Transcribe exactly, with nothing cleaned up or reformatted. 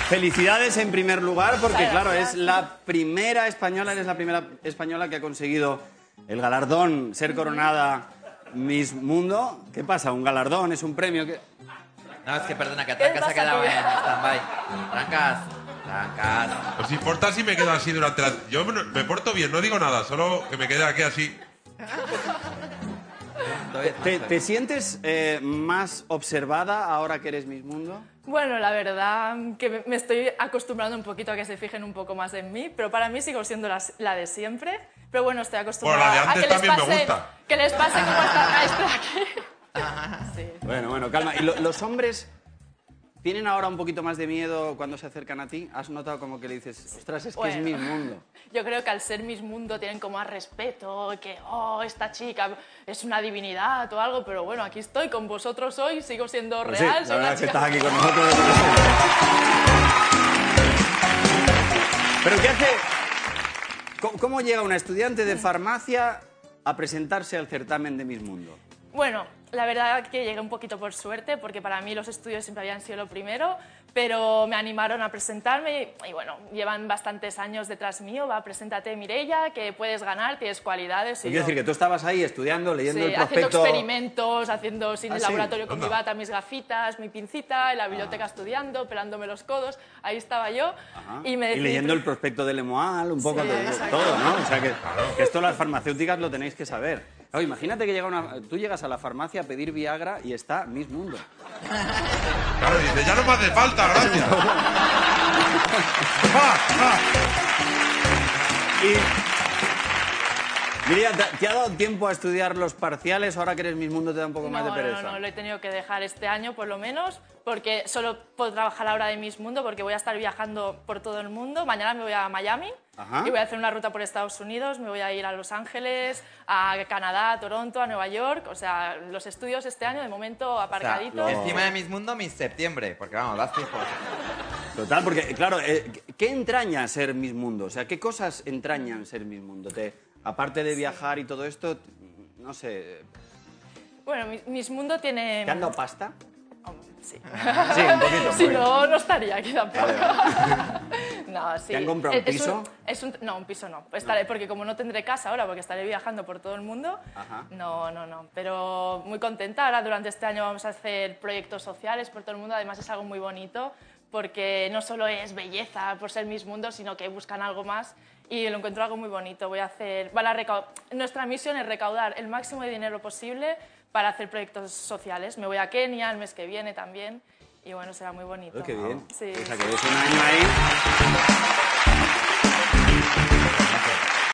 Felicidades en primer lugar, porque claro, es la primera española, eres la primera española que ha conseguido el galardón, ser coronada Miss Mundo. ¿Qué pasa? ¿Un galardón? ¿Es un premio? ¿Qué? No, es que perdona, que Trancas se ha quedado en stand-by. Trancas, Trancas. ¿Os importa si me quedo así durante la...? Yo me, me porto bien, no digo nada, solo que me quede aquí así. ¿Te, te sientes eh, más observada ahora que eres Miss Mundo? Bueno, la verdad que me estoy acostumbrando un poquito a que se fijen un poco más en mí, pero para mí sigo siendo la, la de siempre. Pero bueno, estoy acostumbrada bueno, la de antes a que les también pase, me gusta. que les pase como esta maestra aquí. Sí. Bueno, bueno, calma. ¿Y lo, los hombres tienen ahora un poquito más de miedo cuando se acercan a ti? ¿Has notado como que le dices, ostras, es que Bueno, es Miss Mundo? Yo creo que al ser Miss Mundo tienen como más respeto, que, oh, esta chica es una divinidad o algo, pero bueno, aquí estoy con vosotros hoy, sigo siendo Pues real. sí, soy la verdad una es que chica... estás aquí con nosotros. ¿Pero qué hace? ¿Cómo, cómo llega una estudiante de farmacia a presentarse al certamen de Miss Mundo? Bueno, la verdad que llegué un poquito por suerte, porque para mí los estudios siempre habían sido lo primero, pero me animaron a presentarme y, y bueno, llevan bastantes años detrás mío. Va, preséntate, Mireia, que puedes ganar, tienes cualidades. Y Quiero decir que tú estabas ahí estudiando, leyendo sí, el prospecto... haciendo experimentos, haciendo sin ¿Ah, el sí? laboratorio con mi Anda. bata, mis gafitas, mi pincita, en la biblioteca estudiando, pelándome los codos, ahí estaba yo. Ajá. Y, me Y decidí... leyendo el prospecto de Lemoal, un poco Sí, de, de exacto. todo, ¿no? O sea, que, que esto las farmacéuticas lo tenéis que saber. Claro, imagínate que llega una, tú llegas a la farmacia a pedir Viagra y está Miss Mundo. Claro, dice, ya no me hace falta, gracias. Ah, ah. Y... Mira, ¿te, ¿te ha dado tiempo a estudiar los parciales? Ahora que eres Miss Mundo te da un poco más de No, pereza. no, no, lo he tenido que dejar este año por lo menos, porque solo puedo trabajar ahora de Miss Mundo, porque voy a estar viajando por todo el mundo. Mañana me voy a Miami. Ajá. Y voy a hacer una ruta por Estados Unidos, me voy a ir a Los Ángeles, a Canadá, a Toronto, a Nueva York. O sea, los estudios este año de momento O sea, aparcaditos. encima de Miss Mundo, Miss Septiembre, porque vamos, das fijos. Total, porque, claro, eh, ¿qué entraña ser Miss Mundo? O sea, ¿qué cosas entrañan ser Miss Mundo? Te, aparte de viajar y todo esto, no sé... Bueno, Mi- Miss Mundo tiene... ¿Te han dado pasta? Sí. Sí, un poquito. Si porque- no, no estaría aquí tampoco. No, sí. ¿Te han comprado un Es- es piso? es un- no, un piso no. Estaré, porque como no tendré casa ahora, porque estaré viajando por todo el mundo, Ajá. no, no, no. Pero muy contenta. Ahora durante este año vamos a hacer proyectos sociales por todo el mundo. Además es algo muy bonito, porque no solo es belleza por ser Miss Mundo, sino que buscan algo más. Y lo encuentro algo muy bonito. Voy a hacer, van a recau- Nuestra misión es recaudar el máximo de dinero posible para hacer proyectos sociales. Me voy a Kenia el mes que viene también. Y bueno, será muy bonito. Oh, qué bien. Sí. O sea, que es un año ahí...